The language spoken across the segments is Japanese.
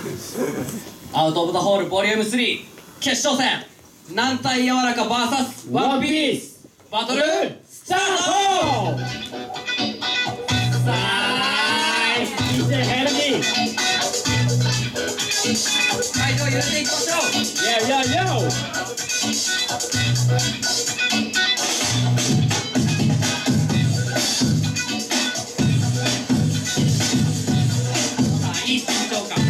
アウト・オブ・ザ・ホールボリューム3決勝戦、軟体柔らか VS ワンピースバトルスタート。さあDJ ヘルミ会場揺れていきましょう。いい緊張感。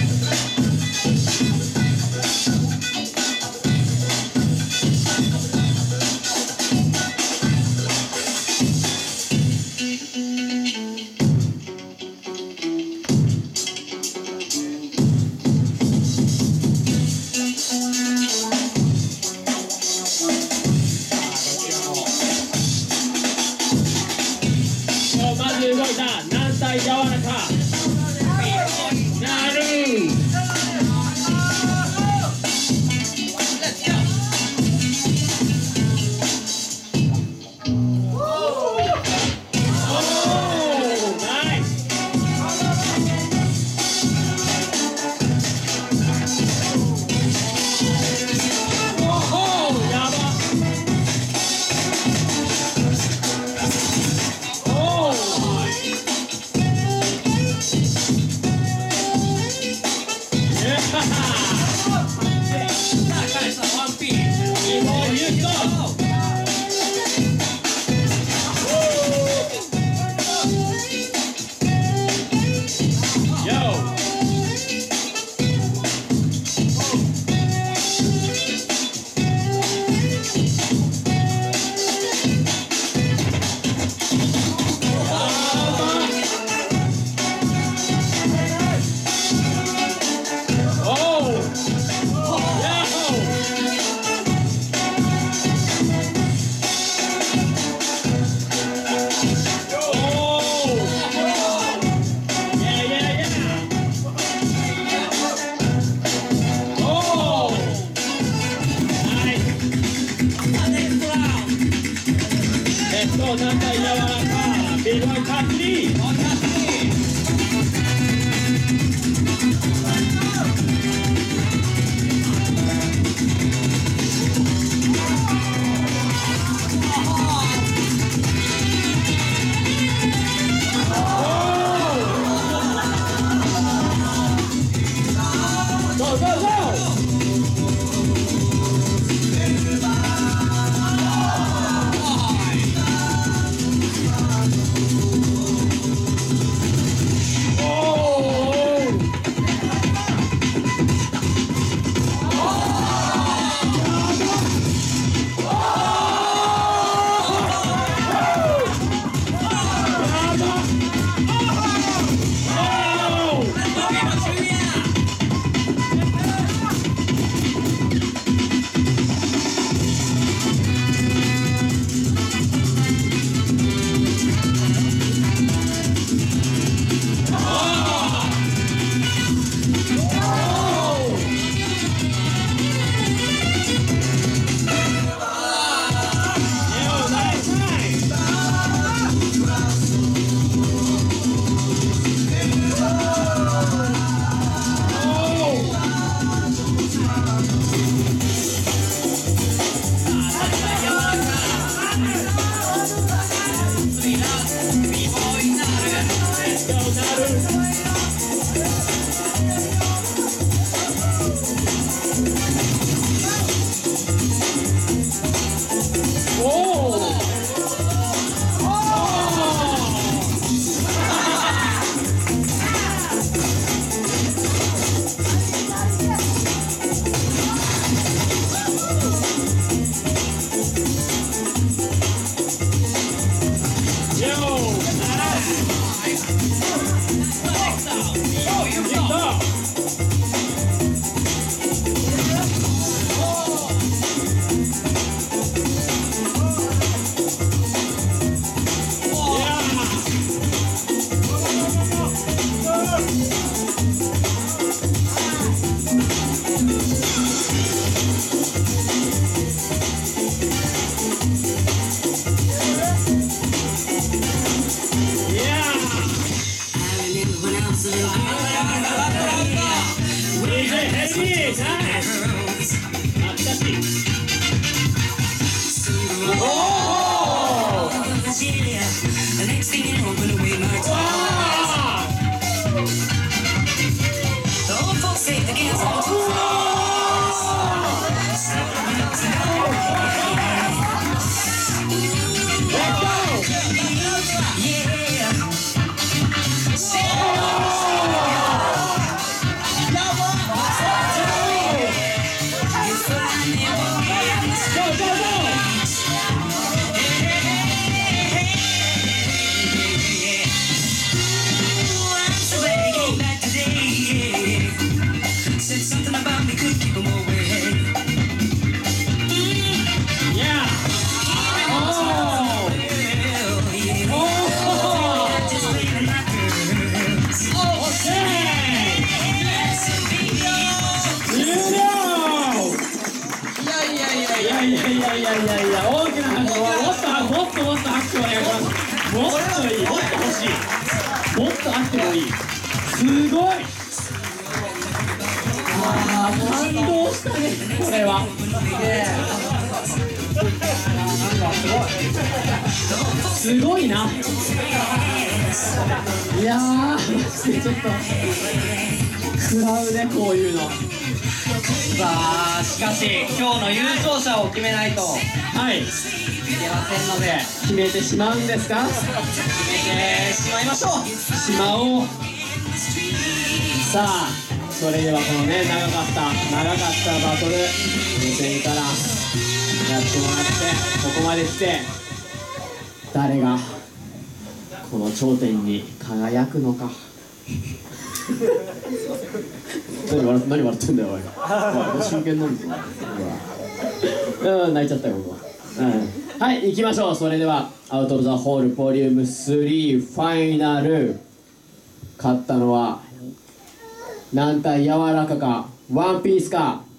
まず動いた軟体柔らかなる。軟体柔らかビーボイカッチリいやいやいやいやいや、大きな拍手を、もっと拍手をお願いします。もっといい、もっと欲しい、もっとあってもいい。すごい。ああ、感動したね、これは。すごいな。いやー、マジでちょっと食らうね、こういうの。 さあ、しかし今日の優勝者を決めないとはい、 いけませんので、 決めてしまうんですか。 決めてしまいましょう。 しまおう。さあ、それではこのね、長かったバトル予選からやってもらって、ここまで来て誰がこの頂点に輝くのか。何笑ってんだよ、おい。おい、真剣なんですよ。泣いちゃったよ、僕は。はい、行きましょう。それではアウト・オブ・ザ・ホールボリューム3ファイナル。勝ったのは軟体柔らかかワンピースか。